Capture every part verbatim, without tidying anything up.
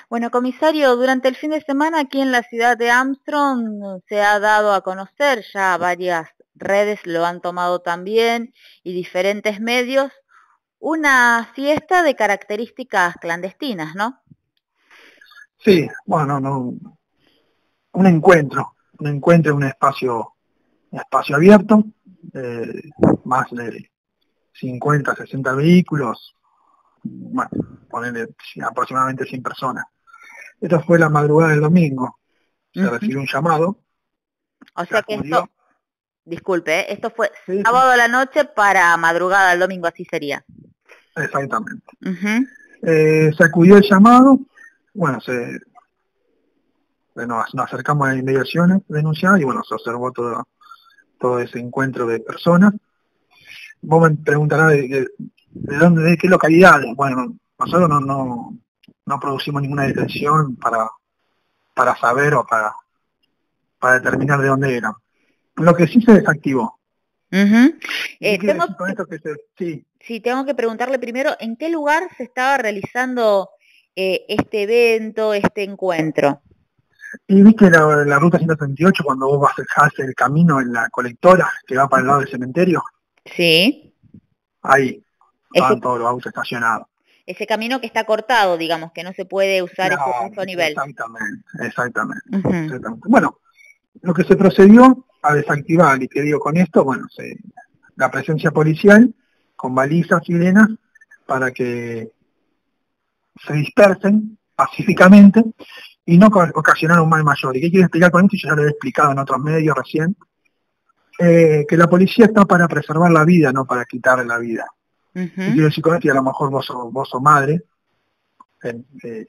Bueno, comisario, durante el fin de semana aquí en la ciudad de Armstrong se ha dado a conocer, ya varias redes lo han tomado también y diferentes medios, una fiesta de características clandestinas, ¿no? Sí, bueno, no, un encuentro, un encuentro en un espacio, un espacio abierto, eh, más de cincuenta, sesenta vehículos, bueno, ponerle aproximadamente cien personas. Esto fue la madrugada del domingo, se Ujú. recibió un llamado, O se sea que esto, acudió, disculpe, ¿eh? Esto fue sí, sí, sábado a la noche para madrugada del domingo, así sería. exactamente. Ujú. Eh, se acudió el llamado, bueno, se, nos, nos acercamos a las inmediaciones denunciadas y bueno, se observó todo, todo ese encuentro de personas. Vos me preguntarás de, de, de dónde, de qué localidades. Bueno, nosotros no, no, no producimos ninguna detención para, para saber o para, para determinar de dónde eran. Lo que sí se desactivó. Ujú. ¿Y qué Eh, quiere tengo decir con que, esto? Que se, sí, sí, tengo que preguntarle primero, ¿en qué lugar se estaba realizando eh, este evento, este encuentro? y viste la, la ruta ciento treinta y ocho cuando vos vas a el camino en la colectora que va para el lado del cementerio, Sí, ahí ese, estaban todos los autos estacionados. ese camino que está cortado, digamos, que no se puede usar ese Claro, paso a nivel. exactamente, exactamente, Ujú. exactamente. Bueno, lo que se procedió a desactivar, y que digo con esto, bueno, se, la presencia policial con balizas, sirenas, para que se dispersen pacíficamente y no ocasionar un mal mayor. ¿Y qué quiero explicar con esto? Yo ya lo he explicado en otros medios recién, eh, que la policía está para preservar la vida, no para quitarle la vida. ¿Qué Ujú. quiero decir con esto? Y a lo mejor vos sos, vos sos madre, eh, eh,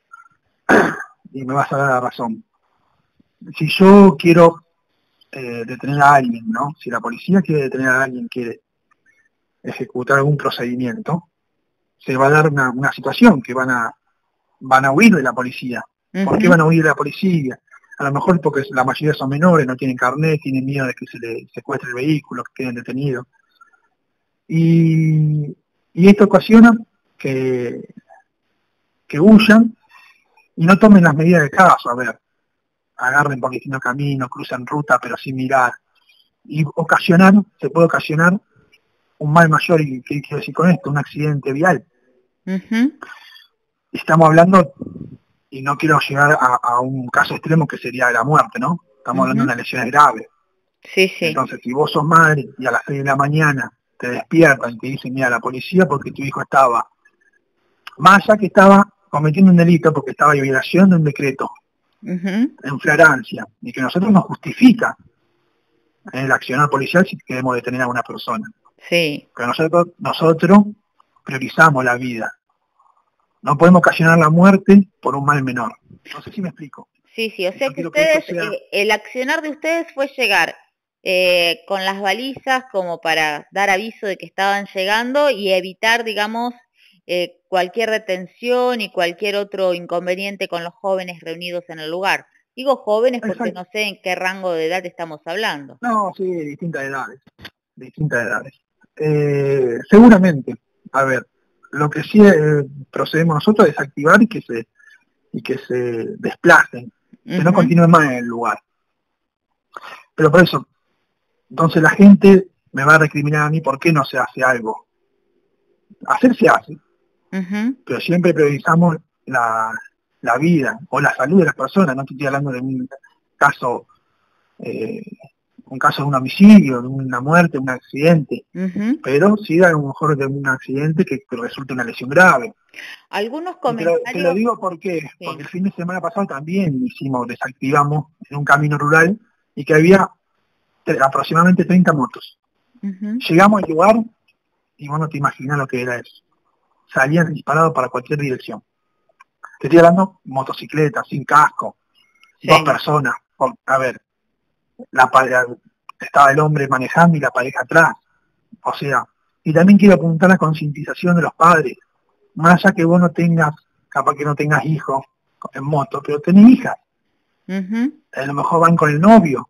y me vas a dar la razón. Si yo quiero eh, detener a alguien, ¿no? Si la policía quiere detener a alguien, quiere ejecutar algún procedimiento, se va a dar una, una situación que van a, van a huir de la policía. ¿Por qué Ujú. van a huir de la policía? A lo mejor porque la mayoría son menores, no tienen carnet, tienen miedo de que se les secuestre el vehículo, que queden detenidos. Y, y esto ocasiona que, que huyan y no tomen las medidas de caso. A ver, agarren por distintos caminos, cruzan ruta, pero sin mirar. Y ocasionar, se puede ocasionar un mal mayor. ¿Y qué quiero decir con esto? Un accidente vial. Ujú. Estamos hablando, y no quiero llegar a, a un caso extremo que sería la muerte, ¿no? Estamos hablando de Ujú. una lesión grave. Sí, sí. Entonces, si vos sos madre y a las seis de la mañana te despiertan y te dicen, mira, la policía porque tu hijo estaba, más allá que estaba cometiendo un delito porque estaba en violación de un decreto, Ujú. en flagrancia, y que nosotros nos justifica en el accionar policial si queremos detener a una persona. Sí. Pero nosotros, nosotros priorizamos la vida. No podemos ocasionar la muerte por un mal menor. No sé si me explico. Sí, sí, o Y sea yo que quiero que esto ustedes, sea eh, el accionar de ustedes fue llegar eh, con las balizas como para dar aviso de que estaban llegando y evitar, digamos, eh, cualquier retención y cualquier otro inconveniente con los jóvenes reunidos en el lugar. Digo jóvenes porque exacto. no sé en qué rango de edad estamos hablando. No, sí, de distintas edades. De distintas edades. Eh, seguramente, a ver, lo que sí eh, procedemos nosotros es activar y que se y que se desplacen, que no Ujú. continúen más en el lugar. Pero por eso, entonces la gente me va a recriminar a mí por qué no se hace algo. Hacer se hace, Ujú. pero siempre priorizamos la, la vida o la salud de las personas. No estoy hablando de un caso, eh, un caso de un homicidio, de una muerte, un accidente, Ujú. pero sí a lo mejor de un accidente que, que resulte una lesión grave. Algunos Y te lo, te lo comentarios, digo porque, porque sí. el fin de semana pasado también hicimos, desactivamos en un camino rural y que había aproximadamente treinta motos. Ujú. Llegamos al lugar y vos no te imaginás lo que era eso. Salían disparados para cualquier dirección. Te estoy hablando motocicletas, sin casco, dos Sí. personas. A ver, la, estaba el hombre manejando y la pareja atrás. O sea, y también quiero apuntar a la concientización de los padres. Más allá que vos no tengas, capaz que no tengas hijos en moto, pero tenés hijas. Ujú. A lo mejor van con el novio.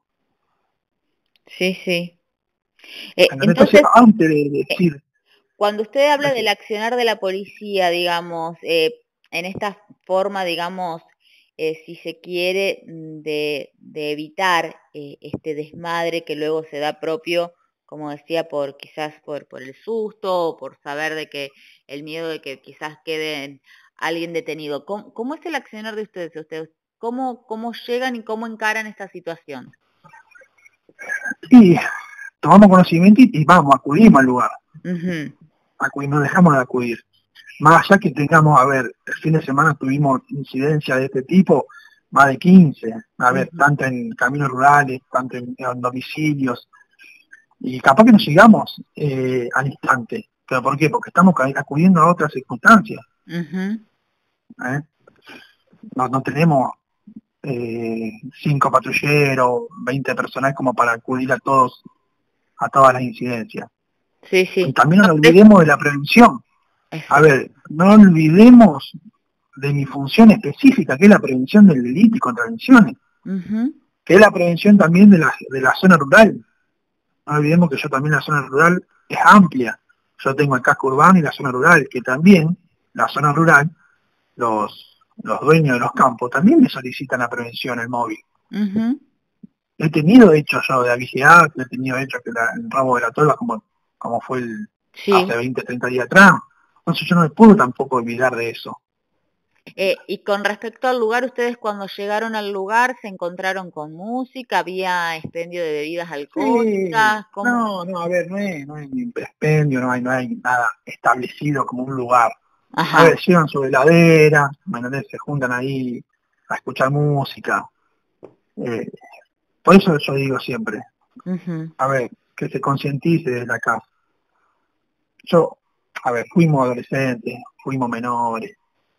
Sí, sí. Eh, Entonces, entonces, antes de eh, decir, cuando usted habla del decir accionar de la policía, digamos, eh, en esta forma, digamos, eh, si se quiere, de, de evitar eh, este desmadre que luego se da propio, como decía, por quizás por, por el susto, o por saber de que el miedo de que quizás quede alguien detenido. ¿Cómo, cómo es el accionar de ustedes? ustedes ¿Cómo, ¿Cómo llegan y cómo encaran esta situación? Y tomamos conocimiento y, y vamos, acudimos al lugar. Uh-huh. Acudimos, no dejamos de acudir. Más allá que tengamos, a ver, el fin de semana tuvimos incidencias de este tipo, más de quince, a ver, uh-huh. tanto en caminos rurales, tanto en, en domicilios, y capaz que nos sigamos eh, al instante. ¿Pero por qué? Porque estamos acudiendo a otras circunstancias. Uh-huh. ¿Eh? No, no tenemos eh, cinco patrulleros, veinte personas como para acudir a todos, a todas las incidencias. Sí, sí. Y también no nos olvidemos de la prevención. Eso. A ver, no olvidemos de mi función específica, que es la prevención del delito y contravenciones, uh-huh. que es la prevención también de la, de la zona rural. No olvidemos que yo también la zona rural es amplia. Yo tengo el casco urbano y la zona rural, que también, la zona rural, los, los dueños de los campos también me solicitan la prevención, el móvil. Uh-huh. He tenido hechos yo de vigilar, he tenido hechos que la, el rabo de la tolva, como, como fue el, sí. hace veinte, treinta días atrás. Entonces yo no me puedo tampoco olvidar de eso. Eh, y con respecto al lugar, ustedes cuando llegaron al lugar se encontraron con música, había expendio de bebidas alcohólicas. Sí. No, no, a ver, no hay, no hay ni expendio, no hay, no hay nada establecido como un lugar. Ajá. A ver, llevan su heladera, bueno, se juntan ahí a escuchar música. Eh, por eso yo digo siempre, uh-huh. a ver, que se concientice desde la casa. Yo, a ver, fuimos adolescentes, fuimos menores.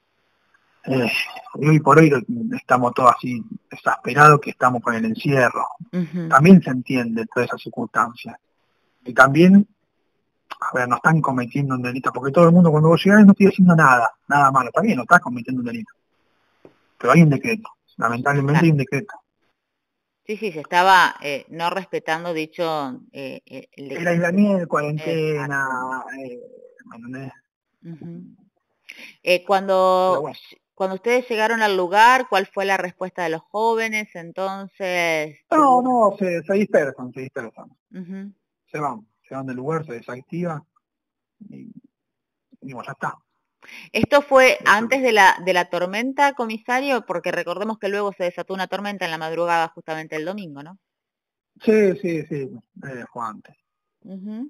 Eh, y hoy por hoy estamos todos así exasperados que estamos con el encierro. Uh-huh. También se entiende todas esas circunstancias. Y también, a ver, no están cometiendo un delito, porque todo el mundo cuando vos llegás no estoy haciendo nada, nada malo. Está bien, no estás cometiendo un delito. Pero hay un decreto, lamentablemente claro. hay un decreto. Sí, sí, se estaba eh, no respetando dicho... Eh, el, el aislamiento, cuarentena... Eh, bueno, uh-huh. eh, cuando... Bueno. Cuando ustedes llegaron al lugar, ¿cuál fue la respuesta de los jóvenes? Entonces... No, no, se, se dispersan, se dispersan. Uh-huh. Se van, se van del lugar, se desactiva y, y bueno, ya está. ¿Esto fue Eso antes es. de la, de la tormenta, comisario? Porque recordemos que luego se desató una tormenta en la madrugada justamente el domingo, ¿no? Sí, sí, sí, eh, fue antes. Uh-huh.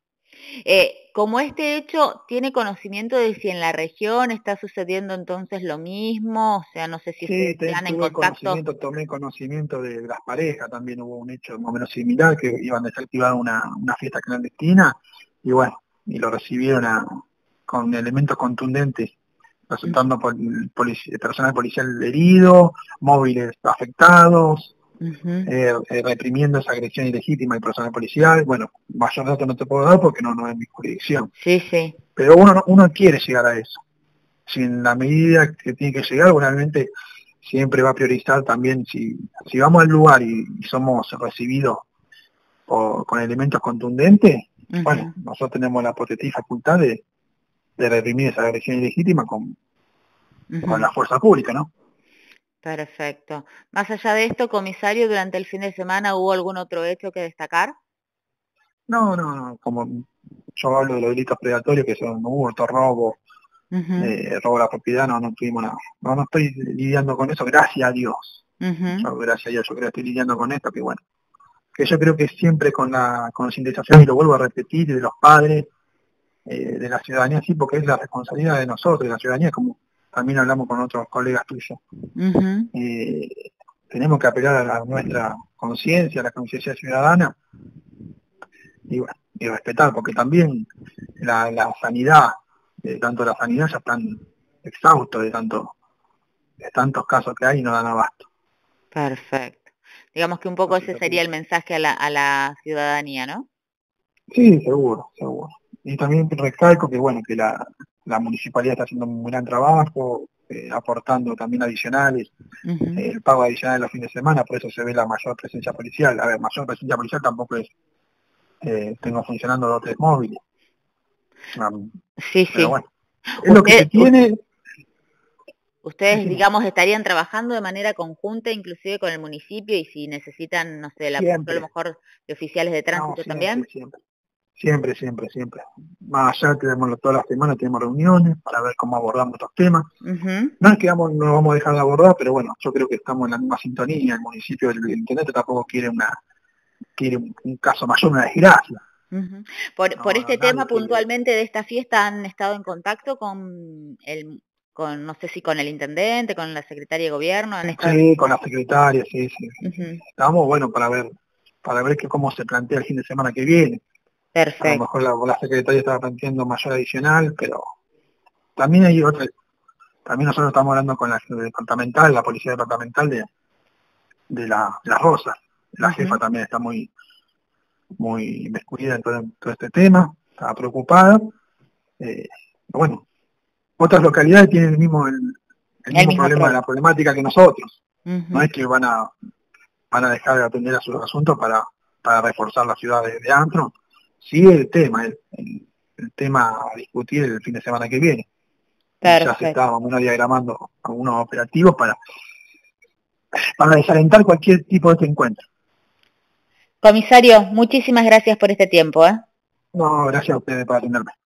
Eh, como este hecho, ¿tiene conocimiento de si en la región está sucediendo entonces lo mismo? O sea, no sé si sí, están en tuve contacto. Conocimiento, tomé conocimiento de las parejas, también hubo un hecho más o menos similar, que iban a desactivar una, una fiesta clandestina, y bueno, y lo recibieron a, con elementos contundentes, resultando por polici personal policial herido, móviles afectados, Uh-huh. Eh, eh, reprimiendo esa agresión ilegítima del personal policial. Bueno, mayor dato no te puedo dar porque no, no es mi jurisdicción. Sí, sí. Pero uno, uno quiere llegar a eso. Si en la medida que tiene que llegar, obviamente siempre va a priorizar también, si, si vamos al lugar y, y somos recibidos o, con elementos contundentes, uh-huh. bueno, nosotros tenemos la potestad facultad de, de reprimir esa agresión ilegítima con, uh-huh. con la fuerza pública, ¿no? Perfecto. Más allá de esto, comisario, durante el fin de semana, ¿hubo algún otro hecho que destacar? No, no, no. Como yo hablo de los delitos predatorios, que son hurto, robo, uh-huh. eh, robo a la propiedad, no, no tuvimos nada. No, no estoy lidiando con eso, gracias a Dios. Uh-huh. Yo, gracias a Dios, yo creo que estoy lidiando con esto, que bueno. Que yo creo que siempre con la concientización, y lo vuelvo a repetir, de los padres, eh, de la ciudadanía, sí, porque es la responsabilidad de nosotros, de la ciudadanía, como también hablamos con otros colegas tuyos. Uh-huh. Eh, tenemos que apelar a, la, a nuestra conciencia, a la conciencia ciudadana, y bueno, y respetar, porque también la, la sanidad, de tanto la sanidad ya están exhaustos de tanto, de tantos casos que hay y no dan abasto. Perfecto. Digamos que un poco Entonces, ese sería el mensaje a la, a la ciudadanía, ¿no? Sí, seguro, seguro. Y también recalco que bueno, que la, la municipalidad está haciendo un gran trabajo, eh, aportando también adicionales, uh-huh. eh, el pago adicional de los fines de semana, por eso se ve la mayor presencia policial. A ver, mayor presencia policial tampoco es, eh, tengo funcionando dos o tres móviles. Um, sí, pero sí. bueno, es lo que se tiene, Ustedes, Sí, sí, digamos, estarían trabajando de manera conjunta, inclusive con el municipio, y si necesitan, no sé, el apoyo a lo siempre, mejor de oficiales de no, tránsito siempre, también. siempre. Siempre, siempre, siempre. Más allá tenemos todas las semanas tenemos reuniones para ver cómo abordamos estos temas. Ujú. No es que vamos, no vamos a dejar de abordar, pero bueno, yo creo que estamos en la misma sintonía. El municipio del intendente tampoco quiere una quiere un, un caso mayor, una desgracia. Ujú. Por, por No, no, este nadie tema quiere. puntualmente de esta fiesta, ¿han estado en contacto con el, con, no sé si con el intendente, con la secretaria de gobierno? ¿Han estado? Sí, con la secretaria, sí, sí, sí, sí. Ujú. Estamos, bueno, para ver, para ver que cómo se plantea el fin de semana que viene. A lo Perfecto. mejor la, la secretaria estaba planteando mayor adicional, pero también hay otra, también nosotros estamos hablando con la departamental, la policía departamental de, de la, de las Rosas. La jefa Ujú. también está muy, muy inmiscuida en todo, en todo este tema, está preocupada. Eh, bueno, otras localidades tienen el mismo, el, el El mismo mismo problema, la problema. problemática que nosotros. No Ujú. es que van a, van a dejar de atender a sus asuntos para, para reforzar la ciudad de, de Antron. Sí el tema, el, el, el tema a discutir el fin de semana que viene. Y ya se Perfecto. está más o menos diagramando algunos operativos para, para desalentar cualquier tipo de este encuentro. Comisario, muchísimas gracias por este tiempo, ¿eh? No, gracias a ustedes por atenderme.